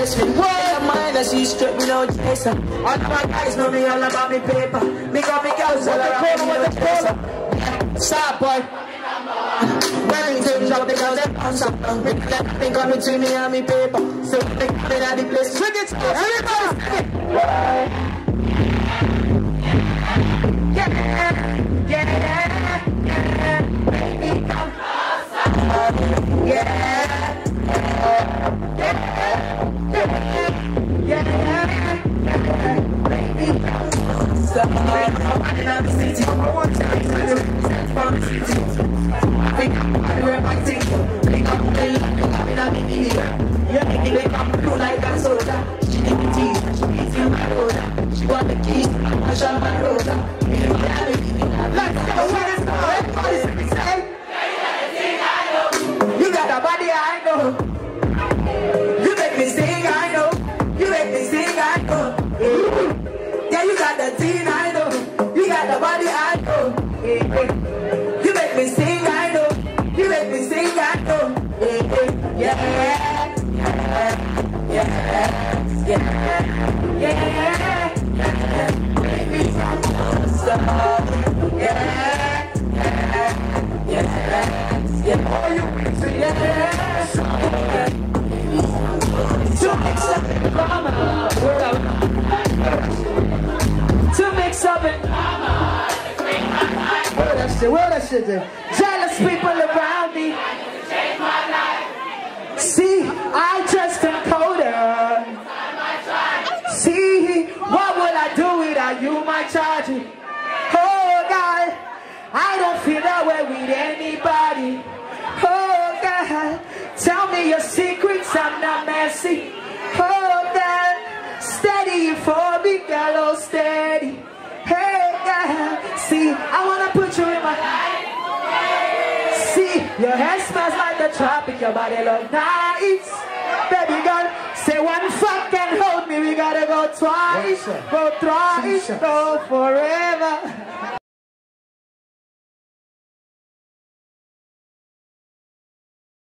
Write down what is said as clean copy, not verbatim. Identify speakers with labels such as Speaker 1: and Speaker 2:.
Speaker 1: chase me. What? Mind that she strip me no chaser. All of my guys know me all about me paper. Me got me girls all around me no chaser. Stop boy. Running to the job, they call them on something. They got between me and me paper. So they got it at the place. Swing it, everybody swing it. Yeah, yeah, yeah, baby, come yeah, yeah, yeah, baby, so I'm the city. I want to from the city. Think I'm my thing. Think I'm the yeah, they come through like a soldier. She need the teeth, she needs you, my road. She want the keys, I shall my road. Let's go, what is everybody say? You got a body, I know. You make me sing, I know. You make me sing, I know. Yeah, you got the teen, I know. You got the body, I know. You make me sing, I know. You make me sing, I know. Yeah, yeah, yeah, yeah, yeah, yeah. Baby, so, yeah, yeah, yeah. Oh, you can sing, yeah. To mix up it, mama. To mix up it, mama. Where that shit there? Jealous people around me. See, I just encoded. See, what would I do without you, my charging? Oh God, I don't feel that way with anybody. Oh God, tell me your secrets, I'm not messy. Oh God, steady for me, girl, oh steady. Hey God, see, I wanna put you in my life. See, your hair smells like the tropic, your body look nice. Baby girl, say one fuck and hold me, we gotta go twice, go thrice, go forever.